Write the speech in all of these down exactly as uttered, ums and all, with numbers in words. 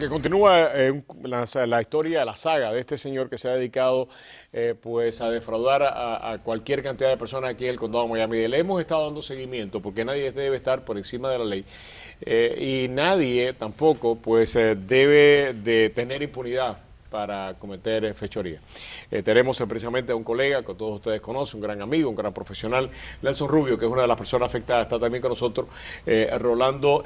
que continúa eh, la, la historia, la saga de este señor que se ha dedicado eh, pues a defraudar a, a cualquier cantidad de personas aquí en el condado de Miami-Dade. Le hemos estado dando seguimiento porque nadie debe estar por encima de la ley eh, y nadie tampoco pues eh, debe de tener impunidad para cometer eh, fechoría. Eh, tenemos eh, precisamente a un colega que todos ustedes conocen, un gran amigo, un gran profesional, Nelson Rubio, que es una de las personas afectadas, está también con nosotros, eh, Rolando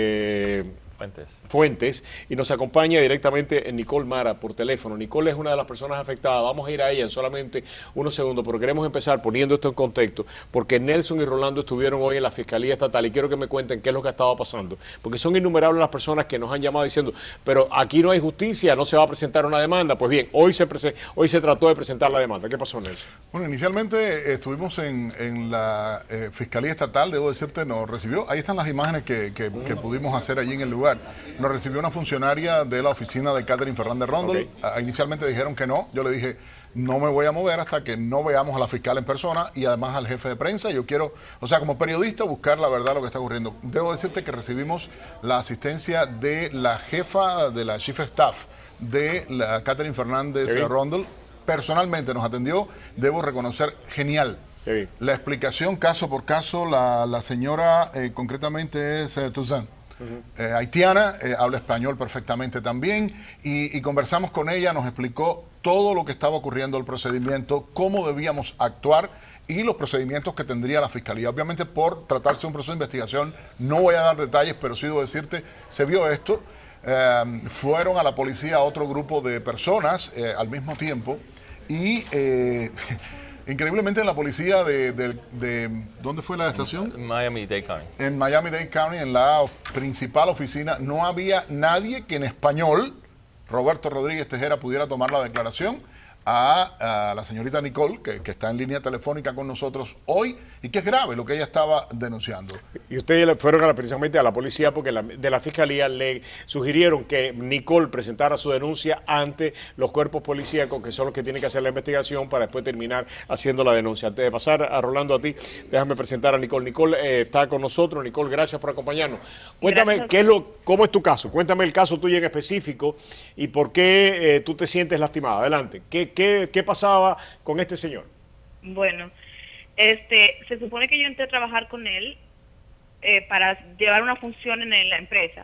eh, Fuentes. Fuentes, y nos acompaña directamente Nicole Mara por teléfono. Nicole es una de las personas afectadas. Vamos a ir a ella en solamente unos segundos, pero queremos empezar poniendo esto en contexto, porque Nelson y Rolando estuvieron hoy en la Fiscalía Estatal y quiero que me cuenten qué es lo que ha estado pasando, porque son innumerables las personas que nos han llamado diciendo, pero aquí no hay justicia, no se va a presentar una demanda. Pues bien, hoy se, hoy se trató de presentar la demanda. ¿Qué pasó, Nelson? Bueno, inicialmente eh, estuvimos en, en la eh, Fiscalía Estatal, debo decirte, nos recibió, ahí están las imágenes que, que, que pudimos hacer allí en el lugar. Nos recibió una funcionaria de la oficina de Catherine Fernández Rondell. Okay. Uh, inicialmente dijeron que no. Yo le dije, no me voy a mover hasta que no veamos a la fiscal en persona y además al jefe de prensa. Yo quiero, o sea, como periodista, buscar la verdad de lo que está ocurriendo. Debo decirte que recibimos la asistencia de la jefa de la Chief of Staff de la Catherine Fernández sí. Rondell. Personalmente nos atendió, debo reconocer, genial. Sí. La explicación caso por caso, la, la señora eh, concretamente es eh, Toussaint. Uh-huh. eh, haitiana, eh, habla español perfectamente también y, y conversamos con ella, nos explicó todo lo que estaba ocurriendo, el procedimiento, cómo debíamos actuar y los procedimientos que tendría la Fiscalía. Obviamente por tratarse de un proceso de investigación no voy a dar detalles, pero sí debo decirte, se vio esto, eh, fueron a la policía otro grupo de personas eh, al mismo tiempo y... Eh, increíblemente en la policía de, de, de... ¿Dónde fue la estación? Miami-Dade County. En Miami-Dade County, en la principal oficina, no había nadie que en español, Roberto Rodríguez Tejera, pudiera tomar la declaración a, a la señorita Nicole, que, que está en línea telefónica con nosotros hoy, y que es grave lo que ella estaba denunciando. Y ustedes fueron a la, precisamente a la policía porque la, de la Fiscalía le sugirieron que Nicole presentara su denuncia ante los cuerpos policíacos, que son los que tienen que hacer la investigación para después terminar haciendo la denuncia. Antes de pasar a Rolando a ti, déjame presentar a Nicole. Nicole eh, está con nosotros. Nicole, gracias por acompañarnos. Cuéntame, gracias. ¿Qué es lo, cómo es tu caso? Cuéntame el caso tuyo en específico y por qué eh, tú te sientes lastimada. Adelante. ¿Qué, qué, qué pasaba con este señor? Bueno, este, se supone que yo entré a trabajar con él eh, para llevar una función en, en la empresa.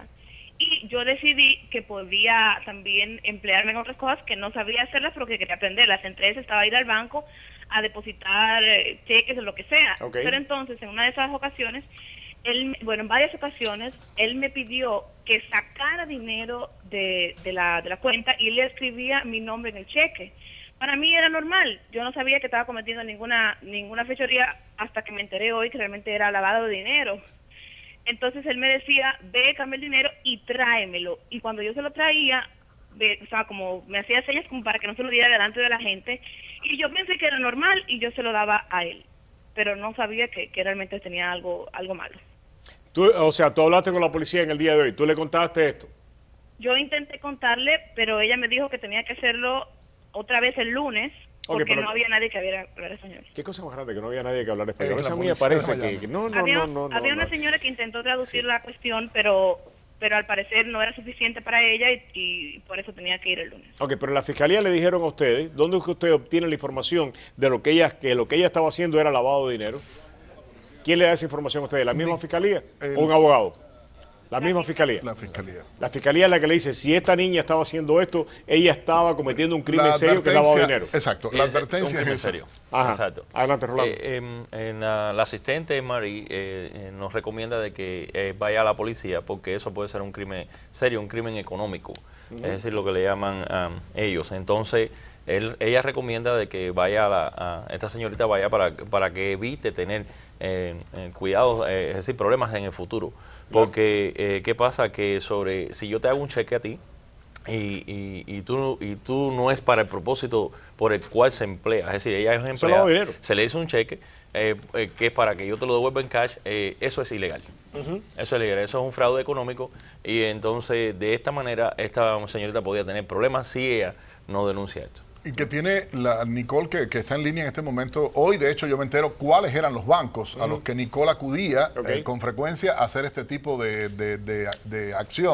Y yo decidí que podía también emplearme en otras cosas que no sabía hacerlas, pero que quería aprenderlas. Entre esas estaba ir al banco a depositar eh, cheques o lo que sea. Okay. Pero entonces, en una de esas ocasiones, él, bueno, en varias ocasiones, él me pidió que sacara dinero de, de, la, de la cuenta y le escribía mi nombre en el cheque. Para mí era normal, yo no sabía que estaba cometiendo ninguna ninguna fechoría hasta que me enteré hoy que realmente era lavado de dinero. Entonces él me decía, ve, cambia el dinero y tráemelo. Y cuando yo se lo traía, ve, o sea, como me hacía señas como para que no se lo diera delante de la gente, y yo pensé que era normal y yo se lo daba a él, pero no sabía que, que realmente tenía algo, algo malo. Tú, o sea, tú hablaste con la policía en el día de hoy, ¿tú le contaste esto? Yo intenté contarle, pero ella me dijo que tenía que hacerlo otra vez el lunes, porque okay, pero, no había nadie que hablar español. ¿Qué cosa más grande que no había nadie que hablar español? Eh, a mí me parece que, que no, no, había, no, no, no. Había no, una no. señora que intentó traducir sí. la cuestión, pero pero al parecer no era suficiente para ella y, y por eso tenía que ir el lunes. Ok, pero en la fiscalía le dijeron a ustedes, ¿dónde es que usted obtiene la información de lo que ella, que lo que ella estaba haciendo era lavado de dinero? ¿Quién le da esa información a ustedes? ¿La misma fiscalía el, o un abogado? La misma fiscalía. La fiscalía. La fiscalía es la que le dice, si esta niña estaba haciendo esto, ella estaba cometiendo un crimen serio que es lavado de dinero. Exacto, la advertencia es un crimen serio. Ajá. Exacto. Adelante, Rolando. Eh, en, en la, la asistente Marie eh, eh, nos recomienda de que eh, vaya a la policía porque eso puede ser un crimen serio, un crimen económico. Uh-huh. Es decir, lo que le llaman um, ellos. Entonces, él, ella recomienda de que vaya a, la, a esta señorita vaya para, para que evite tener eh, eh, cuidados, eh, es decir, problemas en el futuro. Porque, eh, ¿qué pasa? Que sobre, si yo te hago un cheque a ti y, y, y, tú, y tú no es para el propósito por el cual se emplea, es decir, ella es empleada, se le hizo un cheque eh, eh, que es para que yo te lo devuelva en cash, eh, eso es ilegal. Uh-huh. Eso es ilegal, eso es un fraude económico y entonces de esta manera esta señorita podía tener problemas si ella no denuncia esto. Y que tiene la Nicole, que, que está en línea en este momento. Hoy, de hecho, yo me entero cuáles eran los bancos uh-huh. a los que Nicole acudía okay. eh, con frecuencia a hacer este tipo de, de, de, de acción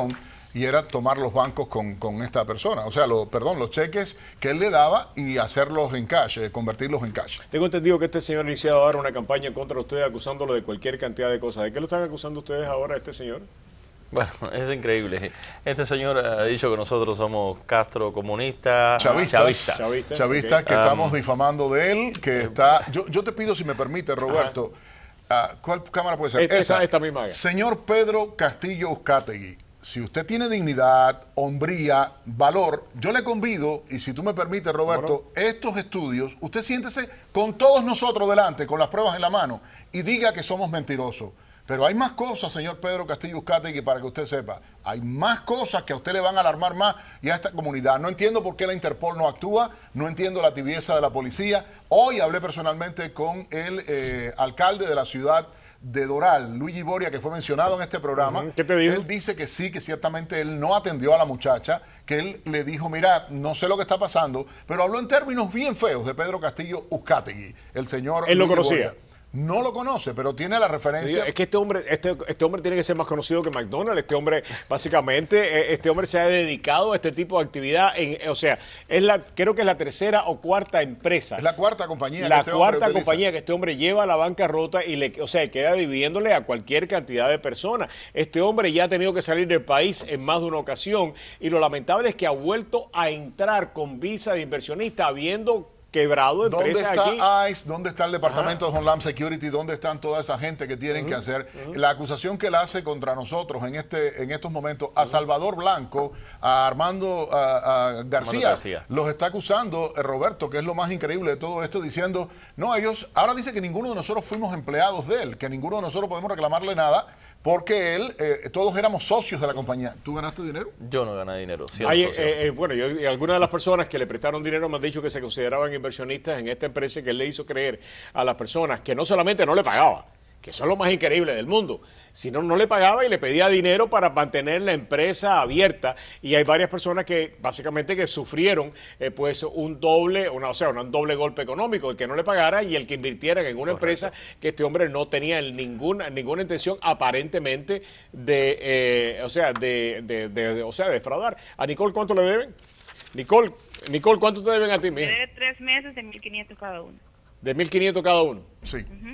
y era tomar los bancos con, con esta persona. O sea, lo, perdón, los cheques que él le daba y hacerlos en cash, eh, convertirlos en cash. Tengo entendido que este señor ha iniciado ahora una campaña contra ustedes acusándolo de cualquier cantidad de cosas. ¿De qué lo están acusando ustedes ahora a este señor? Bueno, es increíble. Este señor ha dicho que nosotros somos Castro comunistas, chavistas, chavistas, chavistas, chavistas okay. que um, estamos difamando de él, que está... Yo, yo te pido, si me permite, Roberto, uh, ¿cuál cámara puede ser? Esta, esa, esta misma. Señor Pedro Castillo Uzcategui, si usted tiene dignidad, hombría, valor, yo le convido, y si tú me permites, Roberto, bueno. estos estudios, usted siéntese con todos nosotros delante, con las pruebas en la mano, y diga que somos mentirosos. Pero hay más cosas, señor Pedro Castillo Uzcategui, para que usted sepa. Hay más cosas que a usted le van a alarmar más y a esta comunidad. No entiendo por qué la Interpol no actúa, no entiendo la tibieza de la policía. Hoy hablé personalmente con el eh, alcalde de la ciudad de Doral, Luigi Boria, que fue mencionado en este programa. ¿Qué te dijo? Él dice que sí, que ciertamente él no atendió a la muchacha, que él le dijo, mira, no sé lo que está pasando, pero habló en términos bien feos de Pedro Castillo Uzcategui, el señor Él lo Luigi conocía. Boria. No lo conoce, pero tiene la referencia. Es que este hombre, este, este hombre tiene que ser más conocido que McDonald's. Este hombre, básicamente, este hombre se ha dedicado a este tipo de actividad. En, o sea, es la, creo que es la tercera o cuarta empresa. Es la cuarta compañía. La que este cuarta hombre compañía utiliza. que este hombre lleva a la bancarrota y le, o sea, queda debiéndole a cualquier cantidad de personas. Este hombre ya ha tenido que salir del país en más de una ocasión y lo lamentable es que ha vuelto a entrar con visa de inversionista habiendo quebrado empresas ¿Dónde está aquí? ICE? ¿Dónde está el Departamento Ajá. de Homeland Security? ¿Dónde están toda esa gente que tienen uh-huh. que hacer? Uh-huh. La acusación que él hace contra nosotros en este en estos momentos, uh-huh. a Salvador Blanco, a Armando a, a García, García, los está acusando eh, Roberto, que es lo más increíble de todo esto, diciendo, no, ellos, ahora dice que ninguno de nosotros fuimos empleados de él, que ninguno de nosotros podemos reclamarle nada, porque él, eh, todos éramos socios de la compañía. ¿Tú ganaste dinero? Yo no gané dinero. Hay, eh, eh, bueno, yo, y algunas de las personas que le prestaron dinero me han dicho que se consideraban inversionistas en esta empresa, que él le hizo creer a las personas que no solamente no le pagaba, que eso es lo más increíble del mundo, sino no le pagaba y le pedía dinero para mantener la empresa abierta. Y hay varias personas que básicamente que sufrieron eh, pues un doble, una, o sea, un doble golpe económico, el que no le pagara y el que invirtiera en una Correcto. empresa que este hombre no tenía ninguna, ninguna intención aparentemente de, eh, o sea, de, de, de, de, o sea, de defraudar. ¿A Nicole cuánto le deben? Nicole, Nicole, ¿cuánto te deben a ti, mija? Debe tres meses de mil quinientos cada uno. ¿De mil quinientos cada uno? Sí. Uh-huh.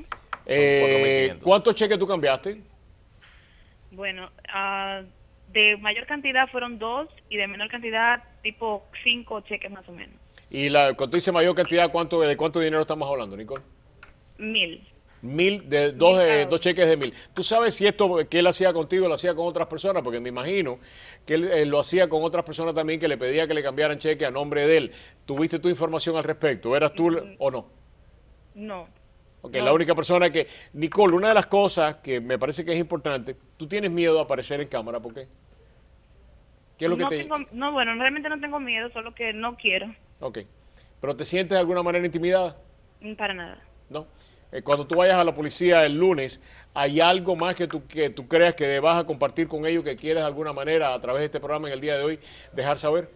Eh, ¿Cuántos cheques tú cambiaste? Bueno, uh, de mayor cantidad fueron dos y de menor cantidad tipo cinco cheques más o menos. ¿Y la, cuando dice mayor cantidad, cuánto de cuánto dinero estamos hablando, Nicole? Mil. Mil, de dos, de, dos cheques de mil. ¿Tú sabes si esto que él hacía contigo lo hacía con otras personas? Porque me imagino que él, él lo hacía con otras personas también, que le pedía que le cambiaran cheque a nombre de él. ¿Tuviste tu información al respecto? ¿Eras tú mm, o no? No. Okay, no. La única persona que... Nicole, una de las cosas que me parece que es importante, tú tienes miedo a aparecer en cámara, ¿por qué? ¿Qué es lo no que te... tengo, no, bueno, realmente no tengo miedo, solo que no quiero. Ok. ¿Pero te sientes de alguna manera intimidada? Para nada. No. Eh, cuando tú vayas a la policía el lunes, ¿hay algo más que tú, que tú creas que vas a compartir con ellos que quieres de alguna manera a través de este programa en el día de hoy dejar saber?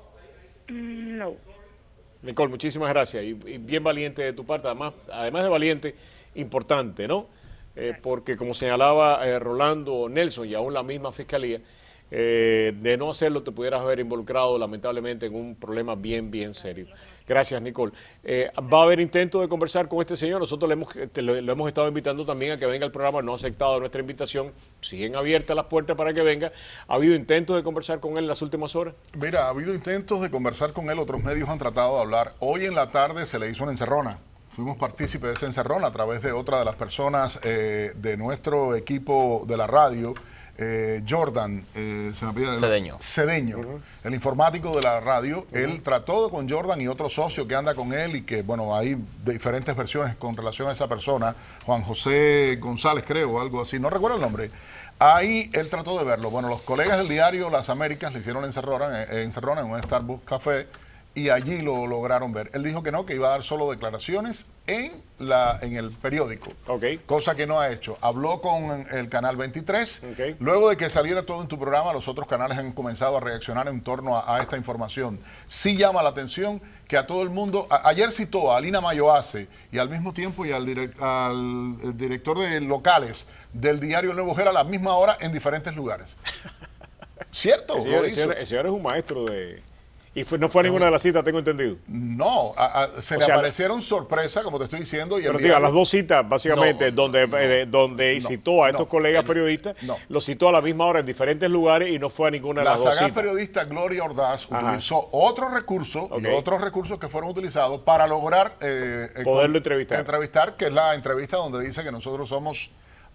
Mm, no. Nicole, muchísimas gracias y, y bien valiente de tu parte, además, además de valiente, importante, ¿no? Eh, porque como señalaba eh, Rolando Nelson y aún la misma fiscalía, eh, de no hacerlo te pudieras haber involucrado lamentablemente en un problema bien, bien serio. Gracias, Nicole. Eh, ¿Va a haber intento de conversar con este señor? Nosotros le hemos, te, lo, lo hemos estado invitando también a que venga al programa, no ha aceptado nuestra invitación, siguen abiertas las puertas para que venga. ¿Ha habido intentos de conversar con él en las últimas horas? Mira, ha habido intentos de conversar con él, otros medios han tratado de hablar. Hoy en la tarde se le hizo una encerrona. Fuimos partícipes de esa encerrona a través de otra de las personas eh, de nuestro equipo de la radio, Eh, Jordan, eh, se me pide, Cedeño, Cedeño uh-huh. el informático de la radio, uh-huh. él trató con Jordan y otro socio que anda con él y que, bueno, hay diferentes versiones con relación a esa persona, Juan José González creo, o algo así, no recuerdo el nombre. Ahí él trató de verlo. Bueno, los colegas del diario Las Américas le hicieron encerrona, eh, encerrona en un Starbucks Café y allí lo lograron ver. Él dijo que no, que iba a dar solo declaraciones en, la, en el periódico, okay. cosa que no ha hecho. Habló con el Canal veintitrés, okay. luego de que saliera todo en tu programa, los otros canales han comenzado a reaccionar en torno a, a esta información. Sí llama la atención que a todo el mundo, a, ayer citó a Alina Mayoace y al mismo tiempo y al, direct, al director de locales del diario Nuevo Herald a la misma hora en diferentes lugares. Cierto, El señor, lo el hizo. señor- el señor es un maestro de... Y fue- no fue a ninguna de las citas, tengo entendido. No, a- a- se O le sea, aparecieron sorpresas, como te estoy diciendo. Y el Pero diga, diario- las dos citas, básicamente, No, donde, no, eh, donde no, citó a estos no, colegas periodistas, no. los citó a la misma hora en diferentes lugares y no fue a ninguna de La las dos sagaz citas. periodista Gloria Ordaz Ajá. utilizó otros recursos, Ok. y otros recursos que fueron utilizados para lograr eh, eh, Poderlo con- entrevistar. entrevistar, que es la entrevista donde dice que nosotros somos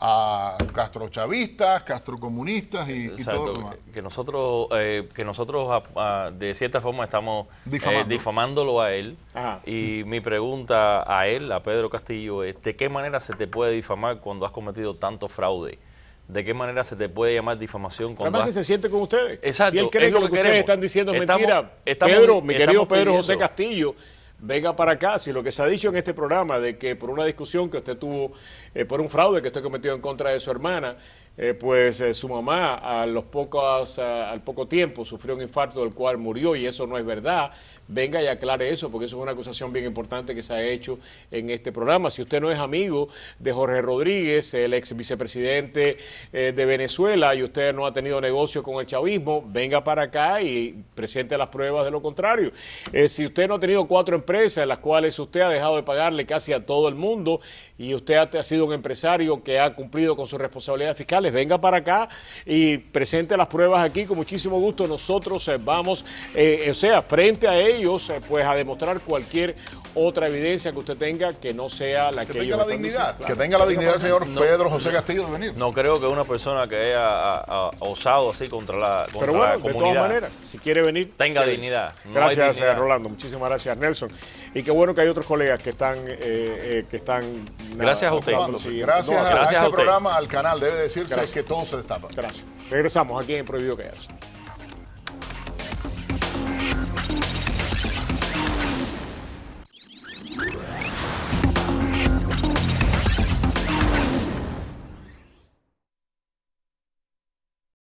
a castrochavistas, castrocomunistas y, y todo lo Exacto, demás. que nosotros, eh, que nosotros a- a- de cierta forma estamos Difamando. eh, difamándolo a él. Ajá. Y mi pregunta a él, a Pedro Castillo, es ¿de qué manera se te puede difamar cuando has cometido tanto fraude? ¿De qué manera se te puede llamar difamación cuando Además que has... se siente con ustedes. Exacto, Si él cree es que lo lo que que ustedes queremos. están diciendo es Estamos- mentira, estamos- Pedro, mi querido estamos Pedro José pidiendo. Castillo, venga para acá. Si lo que se ha dicho en este programa de que por una discusión que usted tuvo, eh, por un fraude que usted cometió en contra de su hermana, eh, pues eh, su mamá a los pocos, a- al poco tiempo sufrió un infarto del cual murió y eso no es verdad, venga y aclare eso, porque eso es una acusación bien importante que se ha hecho en este programa. Si usted no es amigo de Jorge Rodríguez, el ex vicepresidente eh, de Venezuela, y usted no ha tenido negocio con el chavismo, venga para acá y presente las pruebas de lo contrario. Eh, si usted no ha tenido cuatro empresas en las cuales usted ha dejado de pagarle casi a todo el mundo y usted ha, ha sido un empresario que ha cumplido con sus responsabilidades fiscales, venga para acá y presente las pruebas aquí con muchísimo gusto. Nosotros eh, vamos, eh, o sea, frente a ellos, eh, pues a demostrar cualquier otra evidencia que usted tenga que no sea la que, Que ellos tenga la están dignidad, diciendo. Claro. que tenga la dignidad el señor No. Pedro José Castillo de venir. No creo que una persona que haya a- a- osado así contra la, contra Pero la bueno, de comunidad todas maneras, si quiere venir, tenga que- dignidad. No hay Gracias, dignidad. eh, Rolando. Muchísimas gracias, Nelson. Y qué bueno que hay otros colegas que están, eh, eh, que están. nada, Gracias a usted. mostrando el siguiente. Gracias, No, a, gracias a a este usted. programa, al canal, debe decirse Gracias. que todo se destapa. Gracias. Regresamos aquí en Prohibido que Hace.